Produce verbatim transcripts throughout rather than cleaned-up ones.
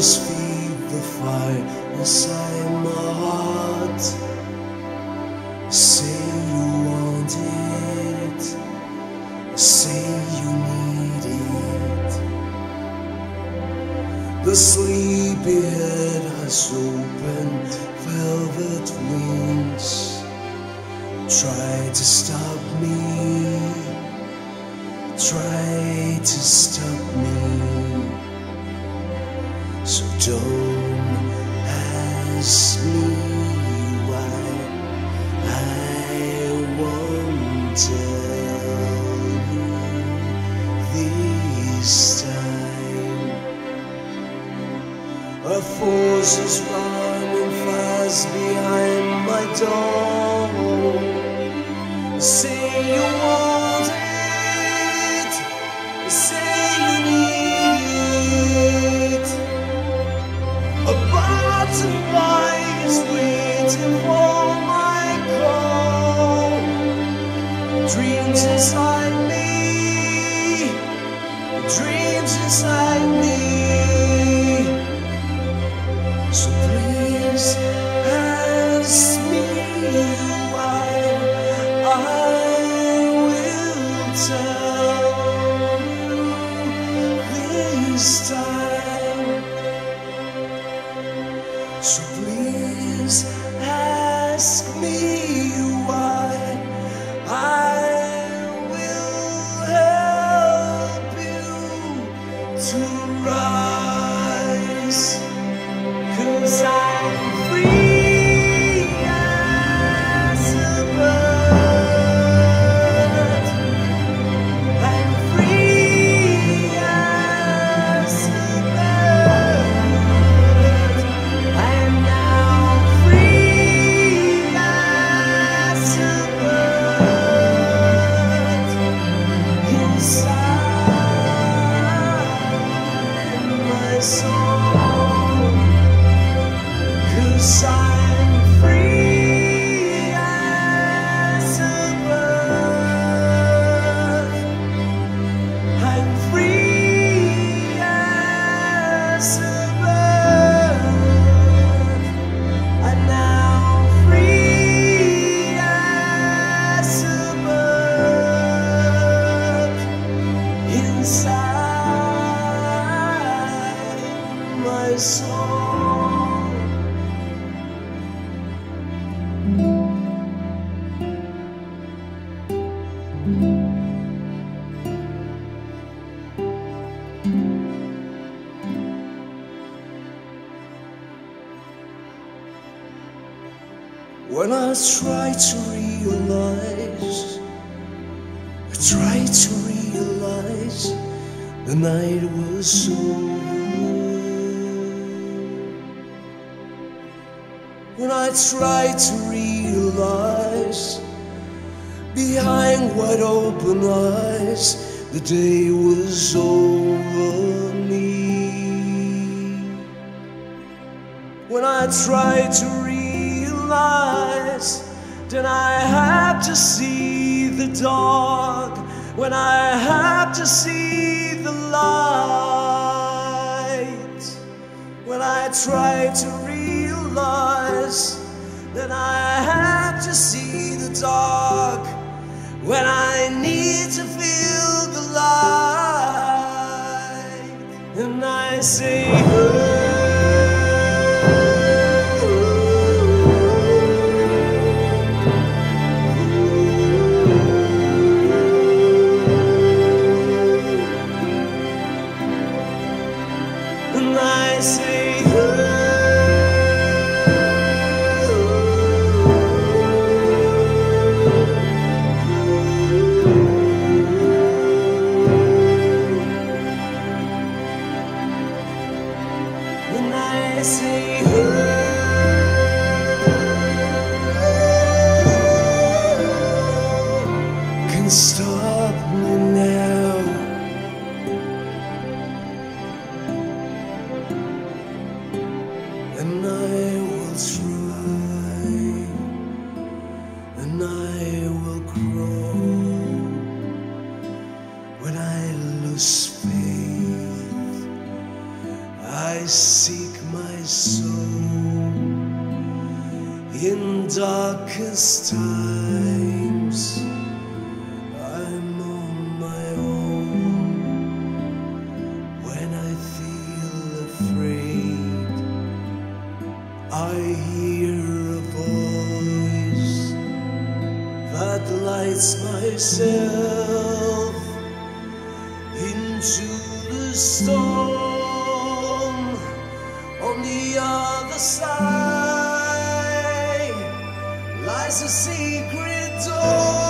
always feed the fire inside my heart. Say you want it, say you need it. The sleepyhead has opened velvet wings, try to stop me, try to stop me. So don't ask me why, I won't tell you this time. A force is running fast behind my door. Say you want it, say you need it. A butterfly is waiting for my call. Dreams inside me, dreams inside me. So please ask me why, I will tell you this time. So please ask me why, I will help you to rise. 'Cause I'm free as a bird. I'm free as a bird. I'm now free as a bird. Inside my soul. 'Cause I'm free as a bird. I'm free as a bird. I'm now free as a bird. Inside my soul. When I try to realize, I try to realize the night was over. When I try to realize, behind wide open eyes, the day was over me. When I try to realize, then I have to see the dark. When I have to see the light. When I try to realize, then I have to see the dark. When I need to feel the light, and I say, and I say, stop me now. And I will try, and I will grow. When I lose faith, I see lights myself into the storm. On the other side lies a secret door.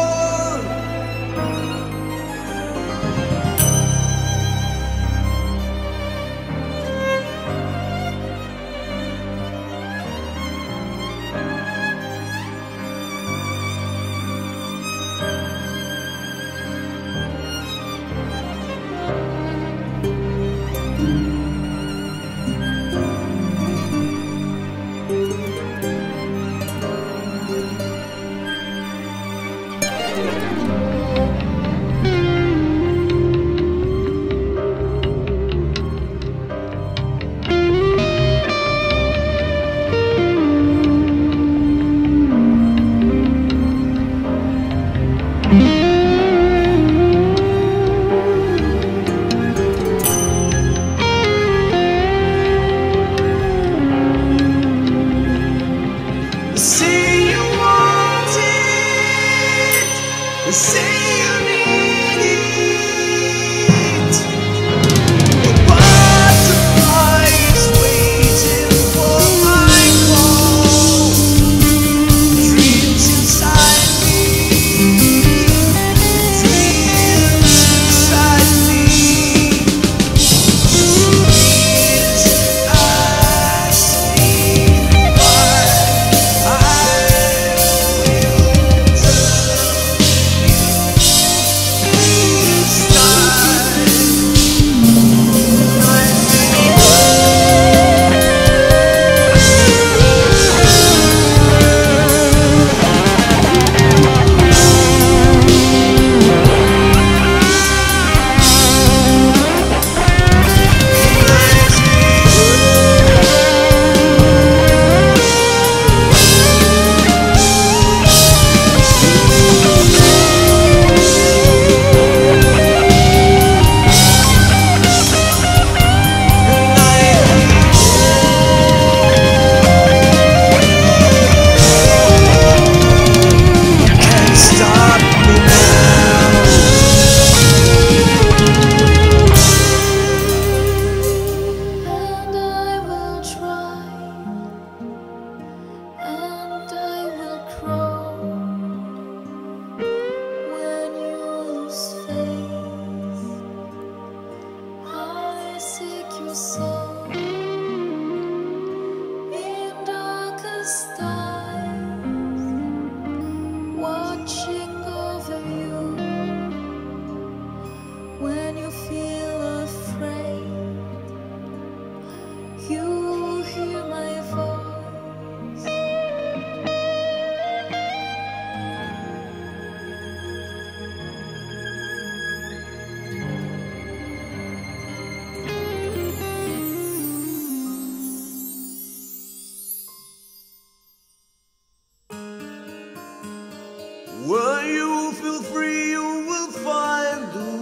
Where you feel free, you will find the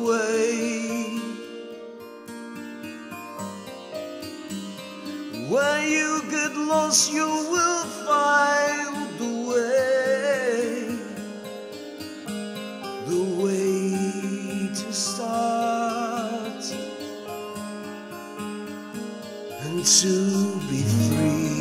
way. Where you get lost, you will find the way. The way to start and to be free.